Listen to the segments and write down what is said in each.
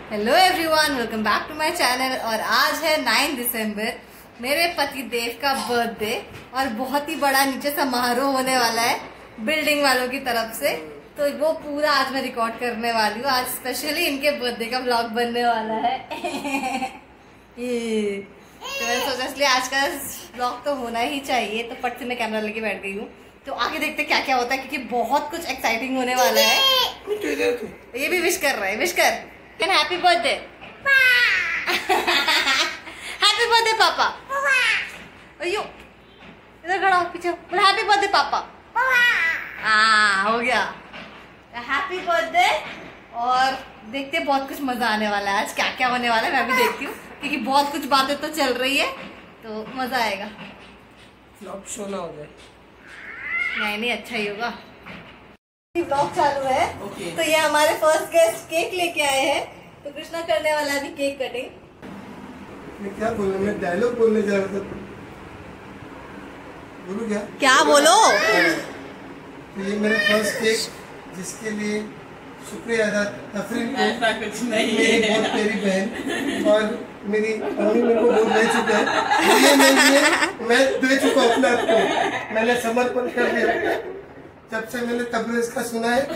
Hello everyone, welcome back to my channel. और आज है 9 दिसंबर, मेरे पति देव का बर्थडे और बहुत ही बड़ा नीचे समारोह होने वाला है बिल्डिंग वालों की तरफ से। तो वो पूरा आज मैं रिकॉर्ड करने वाली हूँ। आज स्पेशली इनके बर्थडे का व्लॉग बनने वाला है। तो मैंने सोचा इसलिए आज का व्लॉग तो होना ही चाहिए, तो फट से मैं कैमरा लेके बैठ गई हूँ। तो आगे देखते क्या क्या होता है, क्योंकि बहुत कुछ एक्साइटिंग होने वाला है। ये भी विश कर रहा है, विश कर। हैप्पी बर्थडे, हैप्पी बर्थडे पापा। अयो इधर खड़ा हो, पीछे बोल हैप्पी बर्थडे पापा। हो गया हैप्पी बर्थडे। और देखते बहुत कुछ मजा आने वाला है। आज क्या क्या होने वाला है मैं भी देखती हूँ, क्योंकि बहुत कुछ बातें तो चल रही है, तो मजा आएगा। फ्लॉप शो ना हो जाए। नहीं अच्छा ही होगा। ब्लॉग चालू है। तो ये हमारे फर्स्ट गेस्ट केक लेके आए हैं, तो कृष्णा करने वाला है अभी केक कटिंग। मैं क्या बोलूं, मैं डायलॉग बोलने जा रहा था। बोलूं क्या बोलो। तो ये मेरा फर्स्ट केक, जिसके लिए शुक्रिया अदा तफरीन को, मेरी बहुत प्यारी बहन और मेरी मम्मी मेरे को बहुत दे चुका है। मैं दे चुका हूँ अपने आप को, मैंने समर्पण कर दिया। जब से मैंने तबरेज का सुना है।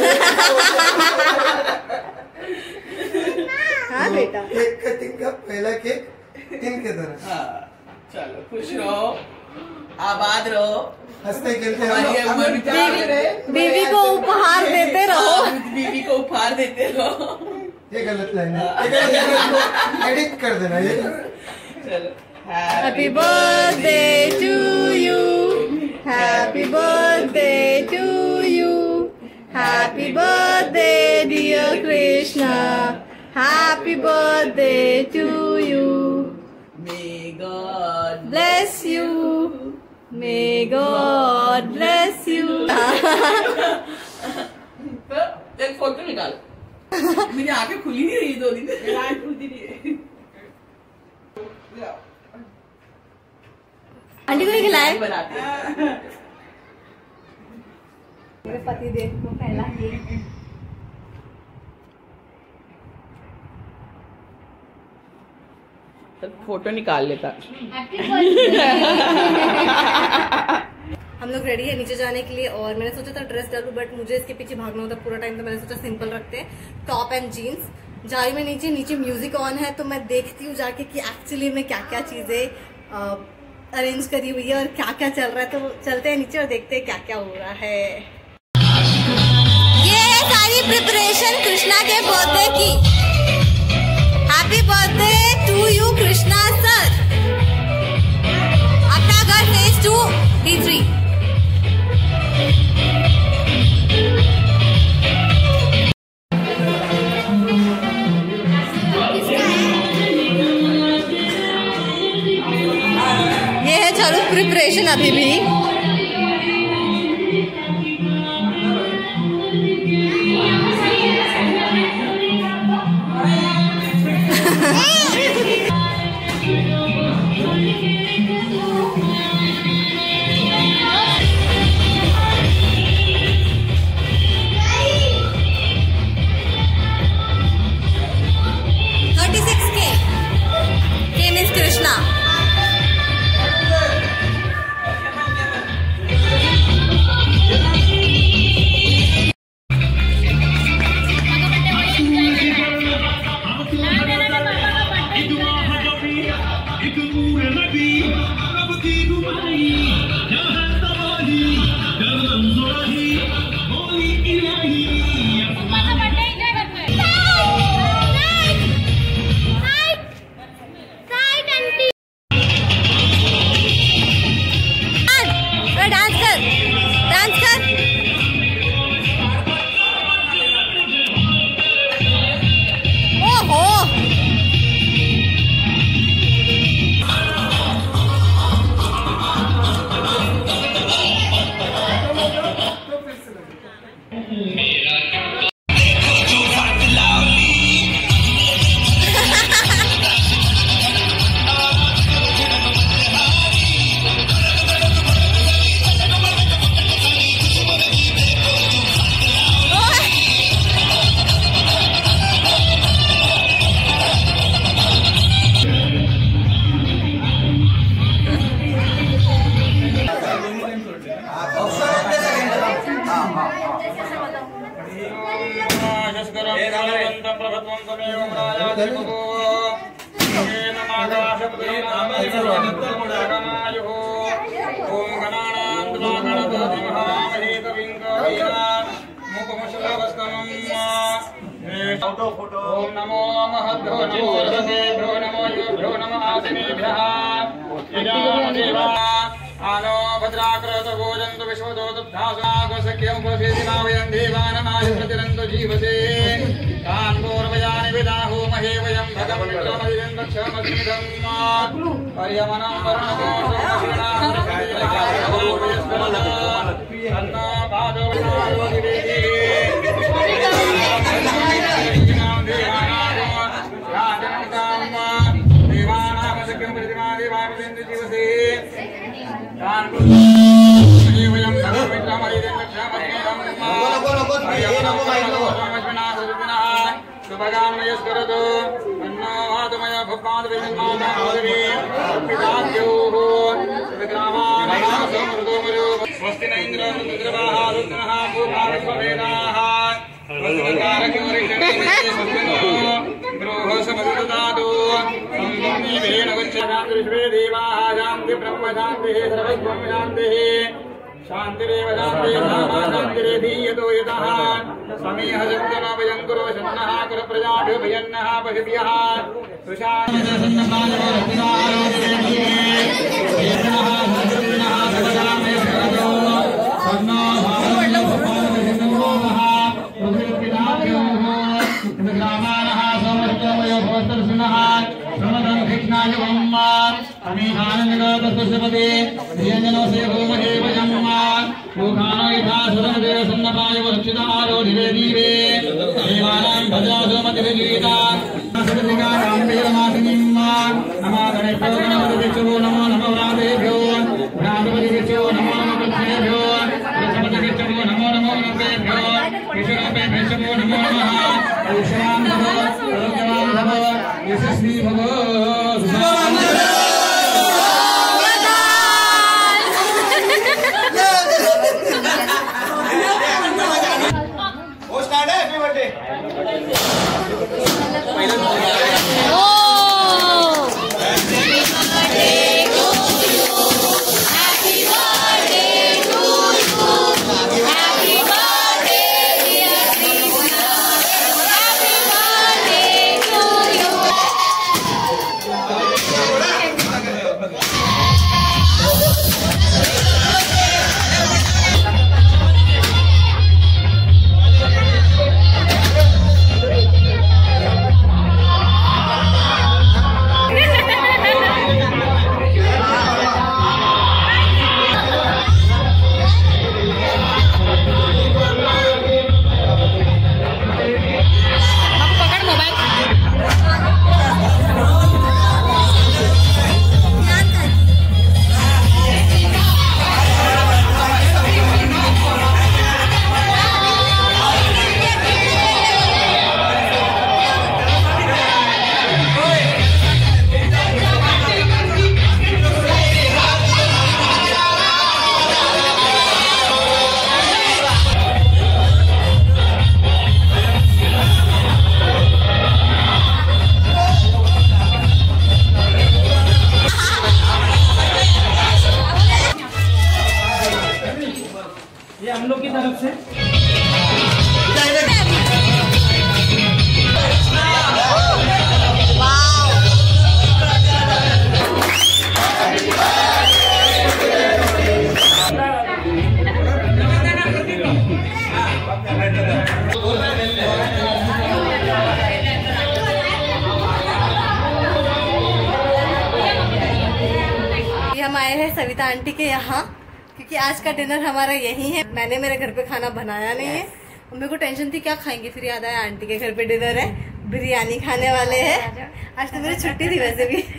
हाँ बेटा, केक कटिंग का पहला केक इनके तरह। चलो खुश रहो, आबाद रहो, हंसते खेलते रहो, बीवी को उपहार देते रहो। बीवी को उपहार देते रहो। ये गलत लाइन है, एडिट कर देना ये। चलो happy birthday to you, happy birthday to you, happy birthday dear Krishna, happy birthday to you. May God bless you, may God bless you। एक फोटो निकाल। मेरी आंखें खुली नहीं रही 2 दिन से, आंखें खुलती नहीं रही। आंटी को नहीं खिलाए। बनाते हैं। मेरे पति देव को पहला केक। फोटो निकाल लेता। हम लोग रेडी है नीचे जाने के लिए, और मैंने सोचा था ड्रेस डालूं, बट मुझे इसके पीछे भागना होता पूरा टाइम, तो मैंने सोचा सिंपल रखते हैं, टॉप एंड जीन्स। जा रही मैं नीचे म्यूजिक ऑन है, तो मैं देखती हूँ जाके कि एक्चुअली में क्या क्या चीजें अरेंज करी हुई है और क्या क्या चल रहा है। तो चलते हैं नीचे और देखते हैं क्या क्या हो रहा है। ये है सारी प्रिपरेशन कृष्णा के बर्थडे की। Happy birthday to you Krishna sir. अपना घर फेज 2 D3। ये है चालू प्रिपरेशन अभी भी। ओम नमो महद्भ्यो नमो रसेभ्यो नमो युभ्यो नमः आसिनेभ्यः देवा आनो भद्राकृत भोजन्तु विश्वदोतुब्धासुनागसख्यं प्रसीदिमावयं देवाननाय प्रतिरन्तु जीवसे कान्पूर्वयानि विदाहो महे वयं भगं विक्रमदिनं दक्षमस्मिदं पर्यमनं स्वस्ति न इंद्रो रुद्रवाहा पूर्वावेदाः शांति ब्रह्म शांति सर्वस्वं शांति शांतिरेव शांति शांतिरेधीयतो यतः समीह जन्तनो भयं कुरु शन्नः कुरु प्रजाभ्यो भयन्नः पशुभ्यः हम आए हैं सविता आंटी के यहाँ क्योंकि आज का डिनर हमारा यही है। मैंने मेरे घर पे खाना बनाया नहीं है। मेरे को टेंशन थी क्या खाएंगे, फिर याद आया आंटी के घर पे डिनर है, बिरयानी खाने वाले हैं। आज तो मेरी छुट्टी थी वैसे भी।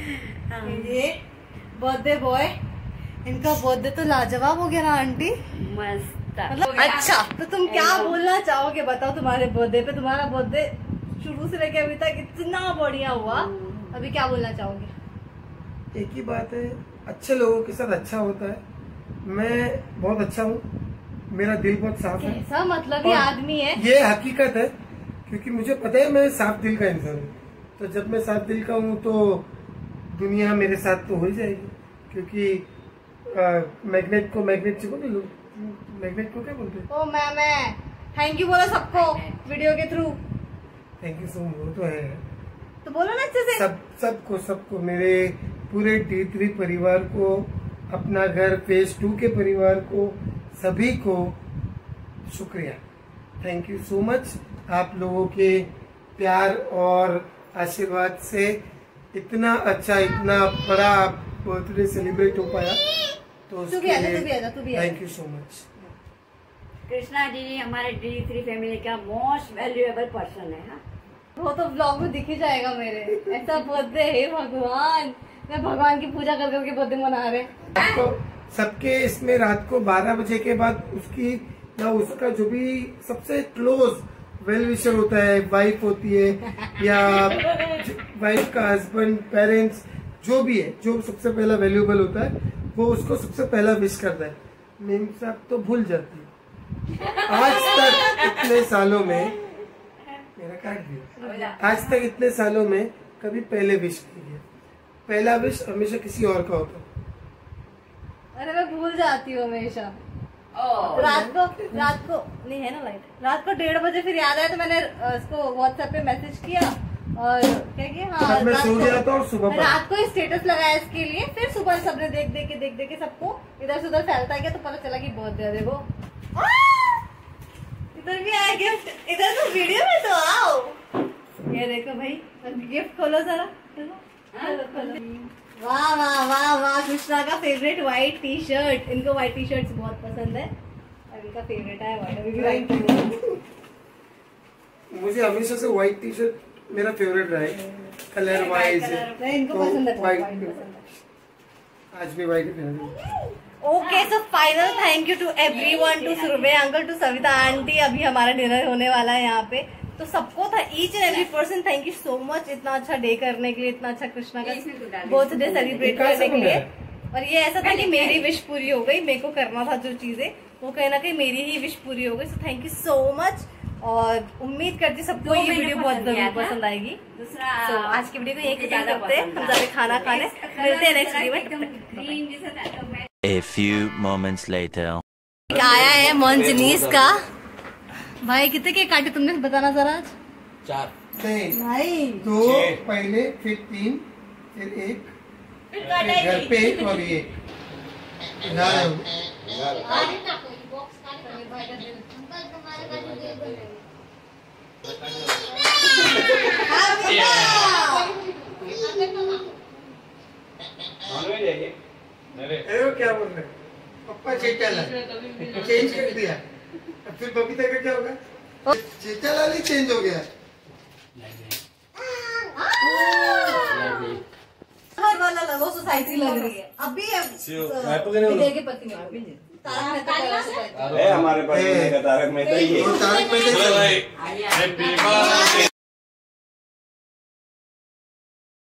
ये बर्थडे बॉय, इनका बर्थडे तो लाजवाब हो गया ना आंटी, मस्त। मतलब अच्छा। तो तुम क्या बोलना चाहोगे बताओ, तुम्हारे बर्थडे पे, तुम्हारा बर्थडे शुरू से लेके अभी तक इतना बढ़िया हुआ, अभी क्या बोलना चाहोगे? एक ही बात है, अच्छे लोगों के साथ अच्छा होता है। मैं बहुत अच्छा हूँ, मेरा दिल बहुत साफ है। ऐसा मतलब ये आदमी है, ये हकीकत है क्योंकि मुझे पता है मैं साफ दिल का इंसान हूँ। तो जब मैं साफ दिल का हूँ तो दुनिया मेरे साथ तो हो ही जाएगी, क्योंकि मैग्नेट को मैग्नेट से बोल लो, मैग्नेट को क्या बोलते हैं? ओ मैं थैंक यू बोलो सबको वीडियो के through. Thank you so much. वो तो है, तो बोलो ना अच्छे से। सबको मेरे पूरे D3 परिवार को, अपना घर फेज 2 के परिवार को, सभी को शुक्रिया। Thank you so much. आप लोगों के प्यार और आशीर्वाद से इतना अच्छा, इतना बड़ा बर्थडे सेलिब्रेट हो पाया, तो उसके लिए thank you so much. Krishna ji हमारे D3 फैमिली का मोस्ट वैल्यूएबल पर्सन है। हाँ? वो तो ब्लॉग में दिख ही जाएगा मेरे। ऐसा बर्थडे है भगवान, मैं भगवान की पूजा कर करके बर्थडे मना रहे। तो सबके इसमें रात को 12 बजे के बाद उसकी या उसका जो भी सबसे क्लोज वेल विशर होता है, वाइफ होती है या वाइफ का हस्बैंड, पेरेंट्स, जो भी है, जो सबसे पहला वैल्यूएबल होता है, वो उसको सबसे पहला विश करता है। मेम साहब तो भूल जाती है। आज तक इतने सालों में मेरा काट दिया, आज तक इतने सालों में कभी पहले विश नहीं किया। पहला विश हमेशा किसी और का होता। अरे मैं भूल जाती हूँ हमेशा। रात को नहीं है ना लाइट, रात को 1:30 बजे फिर याद आया तो मैंने उसको व्हाट्सएप पे मैसेज किया और क्या किया, हाँ मैं सो गया था और सुबह रात को स्टेटस लगाया इसके लिए। फिर सुबह सबने देख के सबको इधर से उधर फैलता गया, तो पता चला कि बर्थडे। देखो इधर भी आया गिफ्ट, इधर तो वीडियो में तो आओ। ये देखो भाई, गिफ्ट खोलो जरा। वाह वाह वाह वाह, कृष्णा का फेवरेट व्हाइट टी शर्ट। इनको व्हाइट टी शर्ट्स बहुत पसंद है और इनका फेवरेट है व्हाइट। मुझे हमेशा से व्हाइट टी शर्ट मेरा फेवरेट रहा है, कलर वाइज। इनको पसंद है व्हाइट, आज भी व्हाइट पहन। Okay, so final thank you to everyone, to Surbhi uncle, to Savita aunty. अभी हमारा डिनर होने वाला है यहाँ पे, तो सबको था each and every person thank you so much इतना अच्छा डे करने के लिए, इतना अच्छा कृष्णा का बर्थडे सेलिब्रेट करने के लिए। और ये ऐसा था कि मेरी विश पूरी हो गई, मेरे को करना था जो चीजें, वो कहीं ना कहीं मेरी ही विश पूरी हो गई। So thank you so much, और उम्मीद करती सबको ये वीडियो बहुत जरूर पसंद आएगी। तो आज की वीडियो को यही खत्म करते हैं, हम जाते खाना खाने, मिलते हैं नेक्स्ट वीडियो में। A few moments later. आया है मंजनीस का भाई। कितने केक काटे तुमने बताना जरा आज? 4 भाई 2 पहले, फिर 3, फिर 1, फिर घर पे 1 और ये 11। क्या बोल रहे? पप्पा चेचा चेंज कर दिया, अब फिर बबीता का क्या होगा? चेचा लाल ही चेंज हो गया। वो सोसाइटी लग रही है अभी। के पति हमारे पास तारक मेहता ही है।